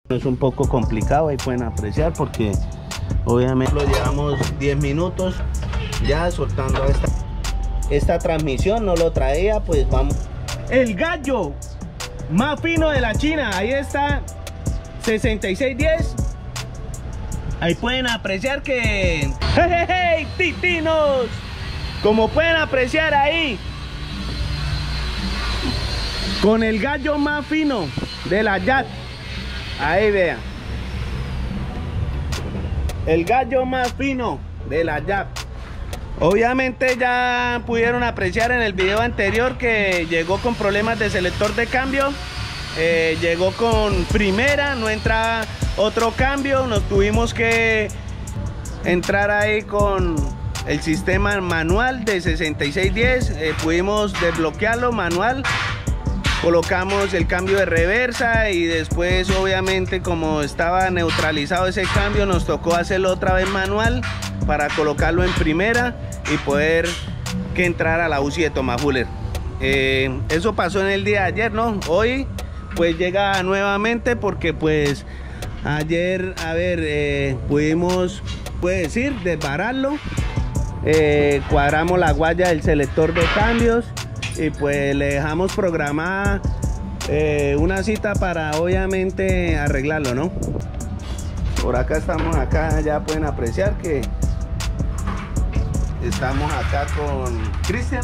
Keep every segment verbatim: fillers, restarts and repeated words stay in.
Es un poco complicado, ahí pueden apreciar porque obviamente lo llevamos diez minutos ya soltando esta, esta transmisión, no lo traía, pues vamos. El gallo más fino de la China, ahí está, sesenta y seis diez. Ahí pueden apreciar que... ¡Hey, hey, hey, titinos! Como pueden apreciar ahí, con el gallo más fino de la Yat. Ahí vean, el gallo más fino de la Yat. Obviamente ya pudieron apreciar en el video anterior que llegó con problemas de selector de cambio. eh, Llegó con primera, no entraba otro cambio. Nos tuvimos que entrar ahí con el sistema manual de sesenta y seis diez. eh, Pudimos desbloquearlo manual. Colocamos el cambio de reversa y después obviamente como estaba neutralizado ese cambio nos tocó hacerlo otra vez manual para colocarlo en primera y poder que entrara a la U C I de Thomas Fuller. Eh, eso pasó en el día de ayer, ¿no? Hoy pues llega nuevamente porque pues ayer, a ver, eh, pudimos, puede decir, desbararlo. Eh, cuadramos la guaya del selector de cambios y pues le dejamos programada eh, una cita para obviamente arreglarlo, ¿no? Por acá estamos, acá ya pueden apreciar que estamos acá con Cristian.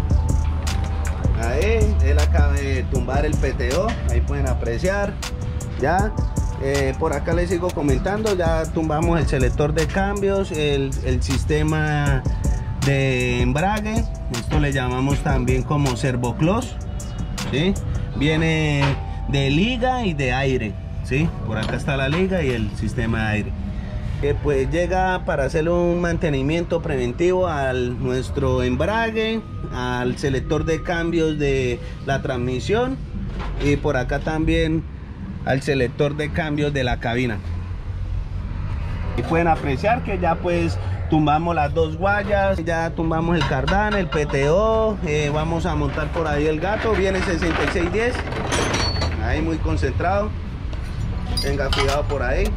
Ahí, él acaba de tumbar el P T O, ahí pueden apreciar. Ya, eh, por acá les sigo comentando, ya tumbamos el selector de cambios, el, el sistema de embrague, esto le llamamos también como servoclose, ¿sí? Viene de liga y de aire, ¿sí? Por acá está la liga y el sistema de aire. Que pues llega para hacer un mantenimiento preventivo a nuestro embrague, al selector de cambios de la transmisión y por acá también al selector de cambios de la cabina. Y pueden apreciar que ya pues tumbamos las dos guayas, ya tumbamos el cardán, el P T O, eh, vamos a montar por ahí el gato, viene sesenta y seis diez, ahí muy concentrado, tenga cuidado por ahí.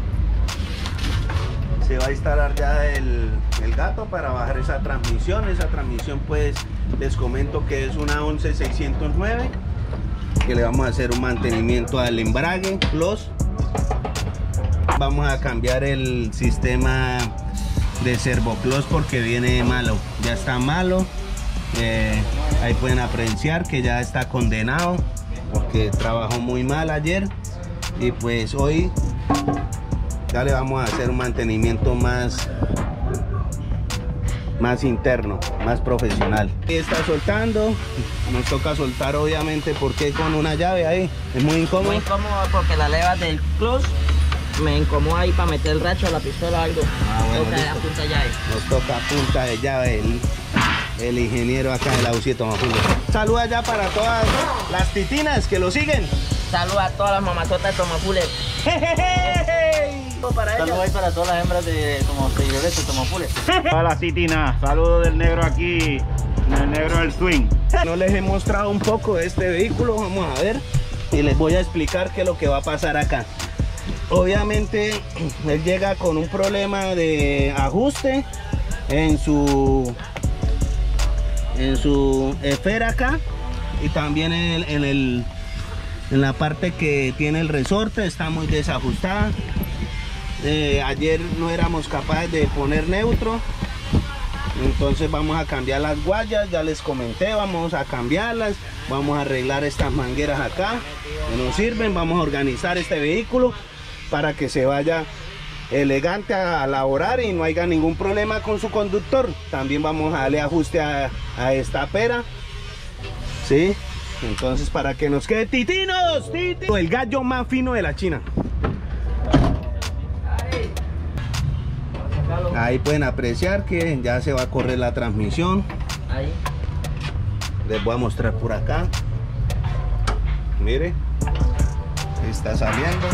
Se va a instalar ya el, el gato para bajar esa transmisión, esa transmisión pues les comento que es una once seiscientos nueve, que le vamos a hacer un mantenimiento al embrague plus. Vamos a cambiar el sistema de servoclose porque viene malo, ya está malo. Eh, ahí pueden apreciar que ya está condenado porque trabajó muy mal ayer y pues hoy ya le vamos a hacer un mantenimiento más más interno, más profesional. Está soltando, nos toca soltar obviamente porque con una llave ahí es muy incómodo. Muy incómodo porque la leva del clutch me incomoda ahí para meter el racho a la pistola o algo. Ah, bueno, toca la punta de llave. Nos toca punta de llave el, el ingeniero acá de la U C I de Thomas Fuller. Saluda ya para todas las titinas que lo siguen. Saluda a todas las mamazotas de Thomas Fuller. Para Saludos ahí para todas las hembras de Thomas Fuller, de Thomas Fuller. Para las titinas, saludos del negro aquí, el negro del swing. No les he mostrado un poco de este vehículo, vamos a ver y les voy a explicar qué es lo que va a pasar acá. Obviamente él llega con un problema de ajuste en su en su esfera acá y también en, el, en, el, en la parte que tiene el resorte está muy desajustada. Eh, ayer no éramos capaces de poner neutro, entonces vamos a cambiar las guayas, ya les comenté, vamos a cambiarlas, vamos a arreglar estas mangueras acá que nos sirven, vamos a organizar este vehículo para que se vaya elegante a laborar y no haya ningún problema con su conductor. También vamos a darle ajuste a, a esta pera, ¿sí? Entonces para que nos quede titinos, titinos, el gallo más fino de la China. Ahí pueden apreciar que ya se va a correr la transmisión. Ahí. Les voy a mostrar por acá. Mire, está saliendo.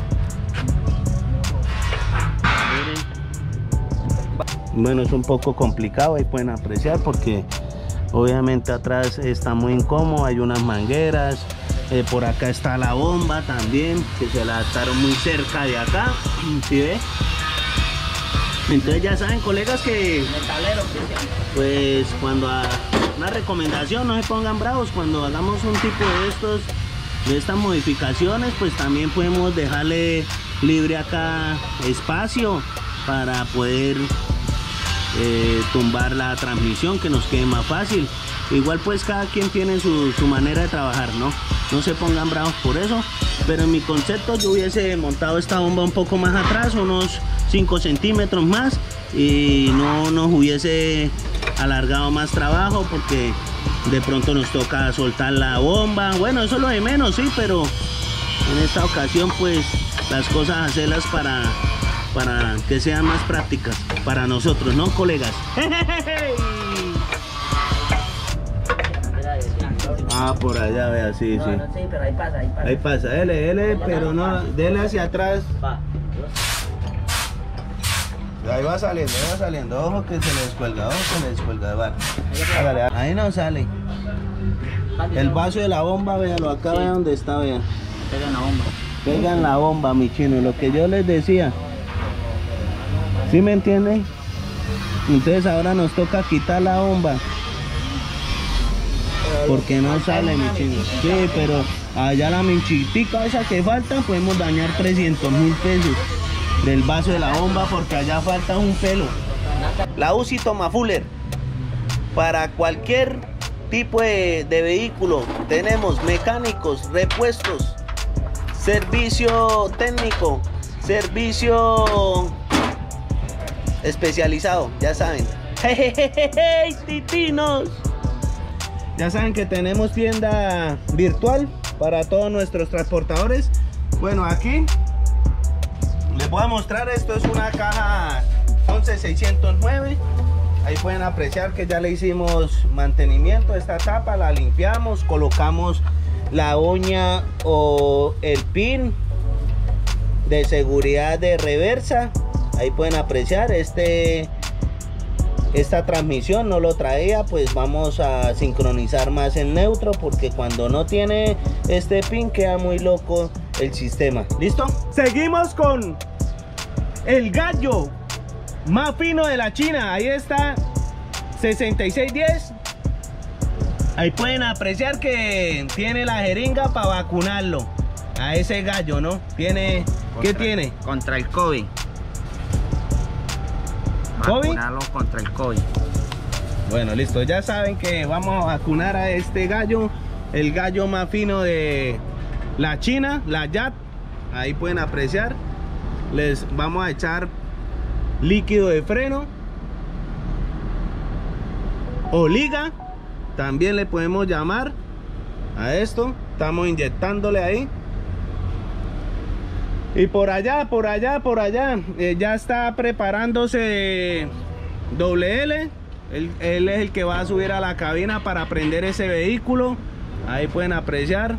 Bueno, es un poco complicado, ahí pueden apreciar porque obviamente atrás está muy incómodo, hay unas mangueras, Eh, por acá está la bomba también, que se la adaptaron muy cerca de acá. ¿Sí ve? Entonces ya saben, colegas, que Metalero, Cristian. pues cuando a, una recomendación, no se pongan bravos, cuando hagamos un tipo de estos de estas modificaciones, pues también podemos dejarle libre acá espacio para poder eh, tumbar la transmisión, que nos quede más fácil. Igual pues cada quien tiene su, su manera de trabajar, ¿no? No se pongan bravos por eso, pero en mi concepto yo hubiese montado esta bomba un poco más atrás, unos cinco centímetros más, y no nos hubiese alargado más trabajo, porque de pronto nos toca soltar la bomba. Bueno, eso es lo de menos, sí, pero en esta ocasión pues las cosas hacerlas para, para que sean más prácticas para nosotros, ¿no, colegas? Ah, por allá, vea, sí, No, sí. no, sí, pero ahí pasa, ahí pasa. Ahí pasa, dele, dele, pero no, dele hacia atrás. Va. Ahí va saliendo, ahí va saliendo. Ojo que se le descuelga, ojo que se le descuelga. Va. Hágale, ahí no sale. El vaso de la bomba, véalo acá, Sí. vea donde está, vea. Pega en la bomba. Pega en la bomba, mi chino, lo que yo les decía. ¿Sí me entienden? Entonces ahora nos toca quitar la bomba, porque no sale, mi chino. Sí, pero allá la minchitica esa que falta, podemos dañar trescientos mil pesos del vaso de la bomba, porque allá falta un pelo. La U C I Tomafuller, para cualquier tipo de, de vehículo, tenemos mecánicos, repuestos, servicio técnico, servicio especializado, ya saben. ¡Jejejeje, titinos! Ya saben que tenemos tienda virtual para todos nuestros transportadores. Bueno, aquí les voy a mostrar, esto es una caja once seiscientos nueve. Ahí pueden apreciar que ya le hicimos mantenimiento a esta tapa, la limpiamos, colocamos la uña o el pin de seguridad de reversa. Ahí pueden apreciar, este esta transmisión no lo traía, pues vamos a sincronizar más el neutro, porque cuando no tiene este pin queda muy loco el sistema. ¿Listo? Seguimos con el gallo más fino de la China. Ahí está, sesenta y seis diez. Ahí pueden apreciar que tiene la jeringa para vacunarlo a ese gallo, ¿no? Tiene, ¿qué Contra- tiene? Contra el COVID. ¿COVID? Vacunarlo contra el COVID. Bueno, listo, ya saben que vamos a vacunar a este gallo, el gallo más fino de la China, la Yat. Ahí pueden apreciar. Les vamos a echar líquido de freno o liga, también le podemos llamar a esto. Estamos inyectándole ahí. Y por allá, por allá, por allá, eh, ya está preparándose doble L. Él, él es el que va a subir a la cabina para prender ese vehículo. Ahí pueden apreciar.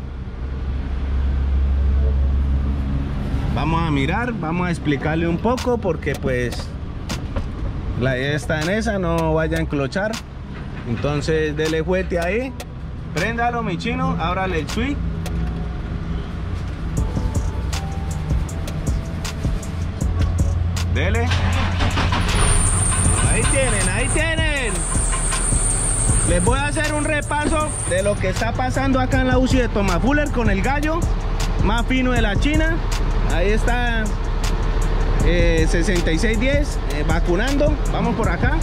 Vamos a mirar, vamos a explicarle un poco, porque pues la idea está en esa, no vaya a enclochar. Entonces dele fuerte ahí, préndalo, mi chino, ábrale el switch. Dele. Ahí tienen, ahí tienen. Les voy a hacer un repaso de lo que está pasando acá en la U C I de Tomafuller con el gallo más fino de la China. Ahí está eh, sesenta y seis diez eh, vacunando. Vamos por acá.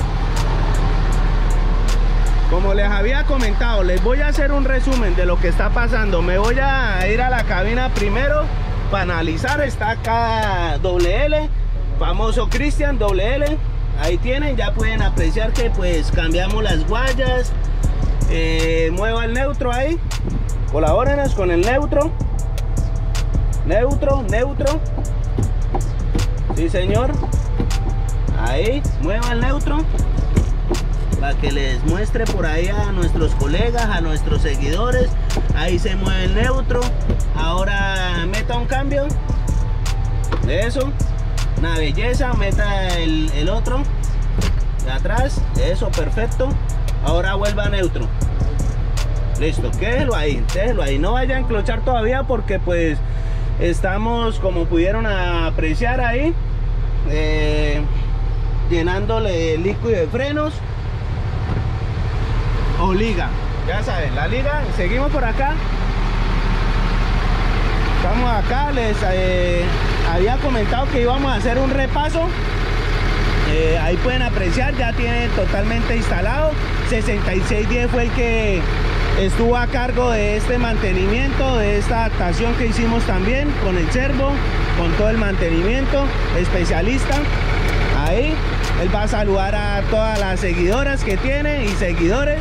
Como les había comentado, les voy a hacer un resumen de lo que está pasando. Me voy a ir a la cabina primero para analizar. Está acá doble L, famoso Cristian doble L. Ahí tienen, ya pueden apreciar que pues cambiamos las guayas. Eh, mueva el neutro ahí. Colabórenos con el neutro. Neutro, neutro. Sí, señor. Ahí, mueva el neutro, para que les muestre por ahí a nuestros colegas, a nuestros seguidores. Ahí se mueve el neutro. Ahora meta un cambio de eso, una belleza. Meta el, el otro de atrás, eso, perfecto. Ahora vuelva a neutro. Listo, quédelo ahí, déjelo ahí. No vaya a enclochar todavía porque pues estamos, como pudieron apreciar ahí, eh, llenándole líquido de frenos o liga. Ya saben, la liga, seguimos por acá. Estamos acá, les eh, había comentado que íbamos a hacer un repaso. Eh, ahí pueden apreciar, ya tiene totalmente instalado. sesenta y seis diez fue el que estuvo a cargo de este mantenimiento, de esta adaptación que hicimos también con el servo, con todo el mantenimiento, especialista. Ahí, él va a saludar a todas las seguidoras que tiene y seguidores.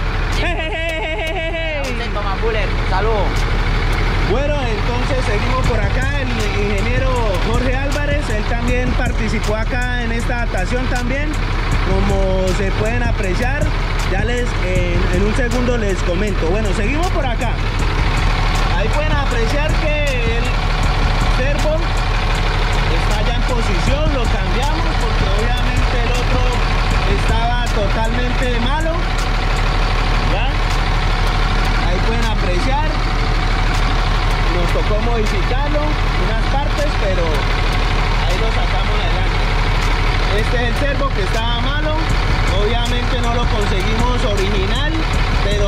Saludos. Bueno, entonces seguimos por acá, el ingeniero Jorge Álvarez, él también participó acá en esta adaptación también, como se pueden apreciar, ya les, en, en un segundo les comento. Bueno, seguimos por acá, ahí pueden apreciar que el servo está ya en posición, lo cambiamos porque obviamente el otro estaba totalmente malo, ¿ya? Ahí pueden apreciar. Nos tocó modificarlo unas partes, pero ahí lo sacamos adelante. Este es el servo que estaba malo, obviamente no lo conseguimos original, pero